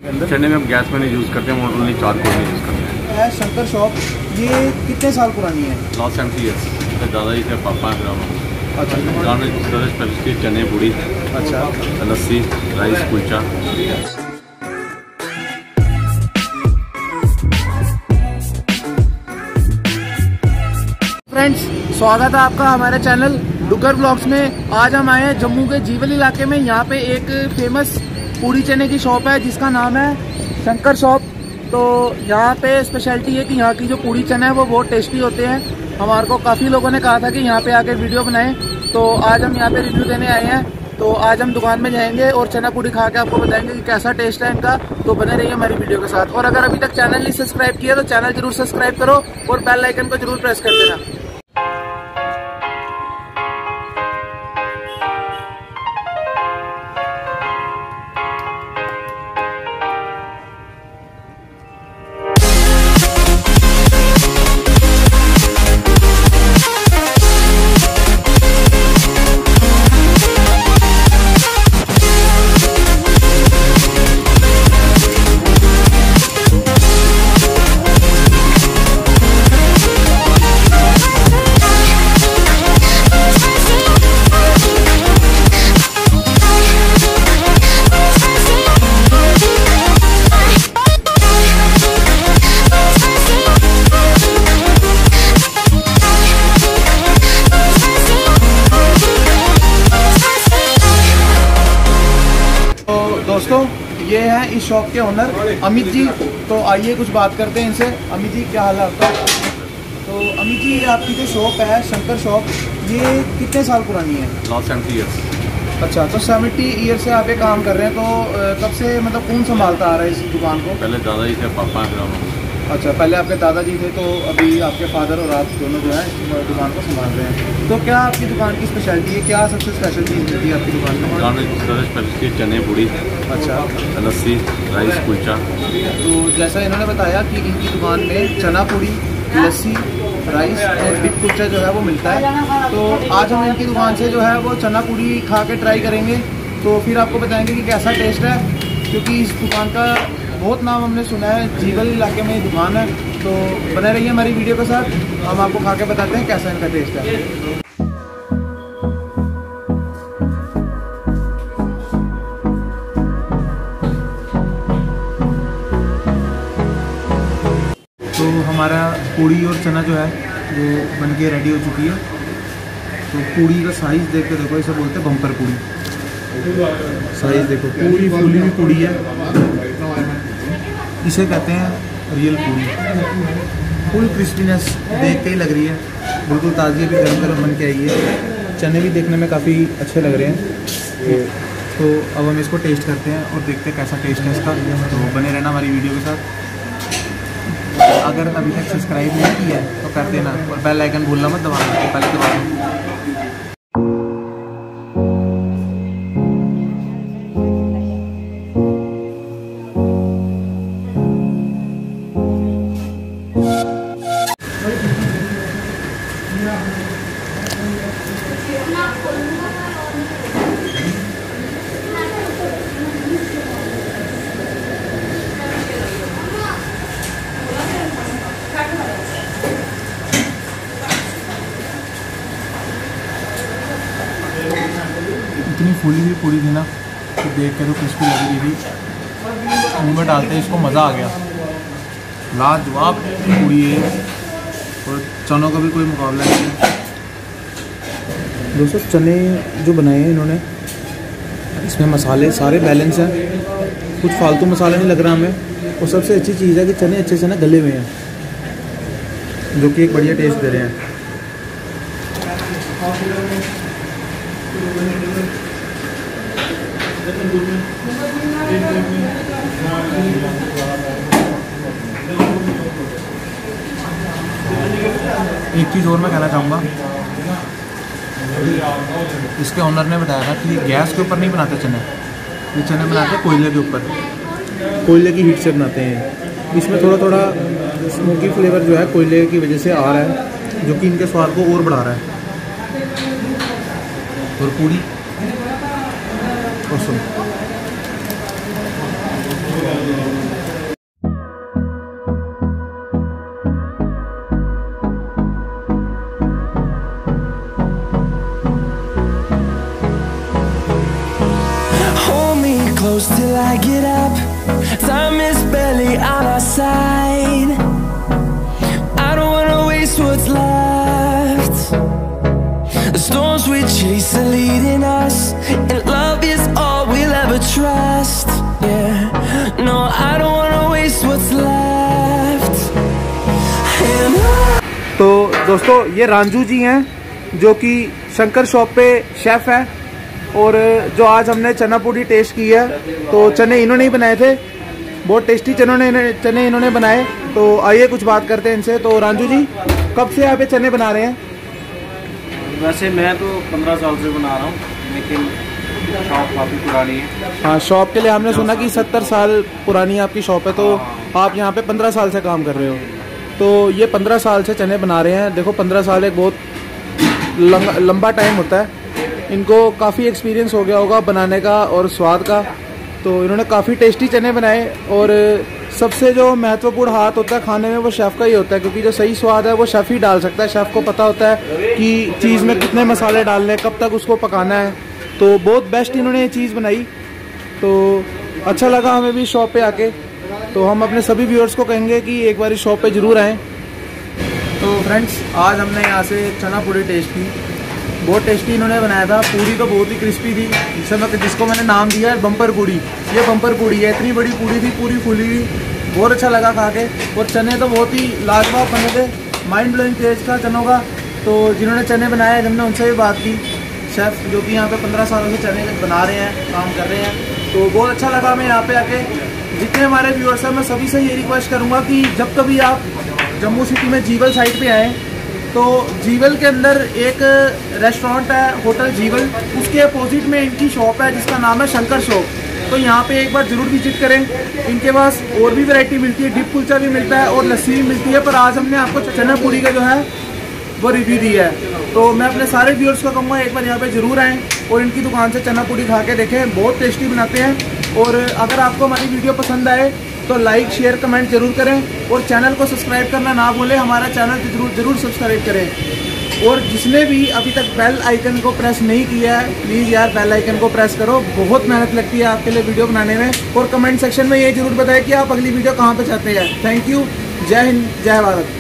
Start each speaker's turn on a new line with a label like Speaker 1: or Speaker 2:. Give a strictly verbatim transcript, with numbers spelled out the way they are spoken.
Speaker 1: चने में हम गैस में नहीं यूज़ करते हैं, हम ओनली चारकोल में यूज़ करते हैं।
Speaker 2: है शंकर शॉप, ये कितने साल पुरानी है?
Speaker 1: Last seventy years. मेरे दादाजी थे, पापा हैं।
Speaker 2: अच्छा,
Speaker 1: दुकान में स्पेशलिटी चने पूड़ी,
Speaker 2: अच्छा,
Speaker 1: लस्सी, राइस, कुलचा।
Speaker 2: फ्रेंड्स, स्वागत है आपका हमारे चैनल डुगर ब्लॉग्स में। आज हम आए हैं जम्मू के जीवल इलाके में। यहाँ पे एक फेमस पूड़ी चने की शॉप है जिसका नाम है शंकर शॉप। तो यहाँ पे स्पेशलिटी है कि यहाँ की जो पूड़ी चने है वो बहुत टेस्टी होते हैं। हमारे को काफ़ी लोगों ने कहा था कि यहाँ पे आके वीडियो बनाएं, तो आज हम यहाँ पे रिव्यू देने आए हैं। तो आज हम दुकान में जाएंगे और चना पूड़ी खा के आपको बताएंगे कि कैसा टेस्ट है इनका। तो बने रहिए हमारी वीडियो के साथ। और अगर अभी तक चैनल नहीं सब्सक्राइब किया तो चैनल जरूर सब्सक्राइब करो और बेल आइकन को जरूर प्रेस कर देना। दोस्तों, ये हैं इस शॉप के ओनर अमित जी। तो आइए कुछ बात करते हैं इनसे। अमित जी, क्या हाल है आपका? तो अमित जी, आपकी जो शॉप है शंकर शॉप, ये कितने साल पुरानी है?
Speaker 1: Last seventy years.
Speaker 2: अच्छा, तो सेवेंटी ईयर से आप ये काम कर रहे हैं। तो कब से, मतलब कौन संभालता आ रहा है इस दुकान को?
Speaker 1: पहले दादाजी थे, पापा हैं।
Speaker 2: अच्छा, पहले आपके दादाजी थे, तो अभी आपके फादर और आप दोनों जो है दुकान को संभाल रहे हैं। तो क्या आपकी दुकान की स्पेशलिटी है? क्या सबसे स्पेशल चीज़ मिलती है आपकी दुकान में?
Speaker 1: दुकान में स्पेशलिटी चने पूड़ी,
Speaker 2: अच्छा,
Speaker 1: लस्सी, राइस, कुलचा।
Speaker 2: तो जैसा इन्होंने बताया कि इनकी दुकान में चना पूड़ी, लस्सी, राइस और बिग कुलचा जो है वो मिलता है। तो आज हम इनकी दुकान से जो है वो चना पूड़ी खा के ट्राई करेंगे, तो फिर आपको बताएंगे कि कैसा टेस्ट है। क्योंकि इस दुकान का बहुत नाम हमने सुना है, जीवल इलाके में दुकान है। तो बने रहिए हमारी वीडियो के साथ, हम आपको खा के बताते हैं कैसा इनका टेस्ट है। तो हमारा पूड़ी और चना जो है वो बन के रेडी हो चुकी है। तो पूड़ी का साइज़ देख के देखो, इसे बोलते हैं बम्पर पूड़ी। साइज़ देखो, पूरी फूली हुई पूड़ी है। इसे कहते हैं रियल पूड़ी। फुल क्रिस्पीनेस देख के ही लग रही है, बिल्कुल ताज़ी भी गर्म गर्म बन के आई है। चने भी देखने में काफ़ी अच्छे लग रहे हैं। तो अब हम इसको टेस्ट करते हैं और देखते हैं कैसा टेस्ट है इसका। तो बने रहना हमारी वीडियो के साथ। अगर अभी तक सब्सक्राइब नहीं किया है तो कर देना और बेल आइकन भूलना मत दबाना, पहले दबा दो। इतनी फूली हुई पूड़ी थी ना कि देख के तो क्रिस्पी लग रही थी। मुँह में डालते इसको मज़ा आ गया। लाजवाब पूड़ी है और चनों का भी कोई मुकाबला नहीं है। दोस्तों, चने जो बनाए हैं इन्होंने, इसमें मसाले सारे बैलेंस हैं, कुछ फालतू मसाला नहीं लग रहा हमें। और सबसे अच्छी चीज़ है कि चने अच्छे से ना गले हुए हैं, जो कि एक बढ़िया टेस्ट दे रहे हैं। एक चीज़ और मैं कहना चाहूँगा, इसके ओनर ने बताया था कि गैस के ऊपर नहीं बनाते चने, ये चने बनाते हैं कोयले के ऊपर, कोयले की हीट से बनाते हैं। इसमें थोड़ा थोड़ा स्मोकी फ्लेवर जो है कोयले की वजह से आ रहा है, जो कि इनके स्वाद को और बढ़ा रहा है। और पूरी और सुन
Speaker 3: I get up, time is barely on our side. I don't wanna waste what's left. The storms we chase are leading us, and love is all we'll ever trust. Yeah, no, I don't wanna waste what's left. And I...
Speaker 2: तो दोस्तों ये रांझू जी हैं जो कि Shankar shop पे chef है, और जो आज हमने चना पूड़ी टेस्ट की है तो चने इन्होंने ही बनाए थे, बहुत टेस्टी चनों ने चने इन्होंने बनाए। तो आइए कुछ बात करते हैं इनसे। तो रांझू जी, कब से यहाँ पे चने बना रहे हैं?
Speaker 1: वैसे मैं तो पंद्रह साल से बना रहा हूँ, लेकिन शॉप काफ़ी पुरानी है।
Speaker 2: हाँ, शॉप के लिए हमने सुना कि सत्तर साल पुरानी आपकी शॉप है, तो आप यहाँ पे पंद्रह साल से काम कर रहे हो। तो ये पंद्रह साल से चने बना रहे हैं। देखो पंद्रह साल एक बहुत लंबा टाइम होता है। इनको काफ़ी एक्सपीरियंस हो गया होगा बनाने का और स्वाद का। तो इन्होंने काफ़ी टेस्टी चने बनाए, और सबसे जो महत्वपूर्ण हाथ होता है खाने में वो शेफ़ का ही होता है, क्योंकि जो सही स्वाद है वो शेफ़ ही डाल सकता है। शेफ़ को पता होता है कि चीज़ में कितने मसाले डालने, कब तक उसको पकाना है। तो बहुत बेस्ट इन्होंने ये चीज़ बनाई, तो अच्छा लगा हमें भी शॉप पे आके। तो हम अपने सभी व्यूअर्स को कहेंगे कि एक बार इस शॉप पे ज़रूर आएँ। तो फ्रेंड्स, आज हमने यहाँ से चना पूड़ी टेस्ट की, बहुत टेस्टी इन्होंने बनाया था। पूड़ी तो बहुत ही क्रिस्पी थी, जिससे मैं जिसको मैंने नाम दिया है बम्पर पूड़ी। ये बम्पर पूड़ी है, इतनी बड़ी पूड़ी थी, पूरी फुली हुई, बहुत अच्छा लगा खा के। और चने तो बहुत ही लाजवाब बने थे, माइंड ब्लोइंग टेस्ट था चनों का। तो जिन्होंने चने बनाए, हमने उनसे भी बात की, शेफ़ जो कि यहाँ पे पंद्रह सालों से चने बना रहे हैं, काम कर रहे हैं। तो बहुत अच्छा लगा हमें यहाँ पे आके। जितने हमारे व्यूअर्स हैं, मैं सभी से यही रिक्वेस्ट करूँगा कि जब कभी आप जम्मू सिटी में जीवल साइड पे आएँ, तो जीवल के अंदर एक रेस्टोरेंट है, होटल जीवल, उसके अपोजिट में इनकी शॉप है जिसका नाम है शंकर शॉप। तो यहाँ पे एक बार ज़रूर विजिट करें। इनके पास और भी वैरायटी मिलती है, डिप कुलचा भी मिलता है और लस्सी भी मिलती है, पर आज हमने आपको चना पूड़ी का जो है वो रिव्यू दिया है। तो मैं अपने सारे व्यूअर्स को कहूँगा एक बार यहाँ पे ज़रूर आएँ और इनकी दुकान से चना पूड़ी खा के देखें, बहुत टेस्टी बनाते हैं। और अगर आपको हमारी वीडियो पसंद आए तो लाइक शेयर कमेंट जरूर करें, और चैनल को सब्सक्राइब करना ना भूलें। हमारा चैनल जरूर जरूर सब्सक्राइब करें, और जिसने भी अभी तक बेल आइकन को प्रेस नहीं किया है, प्लीज़ यार बेल आइकन को प्रेस करो। बहुत मेहनत लगती है आपके लिए वीडियो बनाने में। और कमेंट सेक्शन में ये जरूर बताएं कि आप अगली वीडियो कहाँ पे चाहते हैं। Thank you. जय हिंद, जय भारत।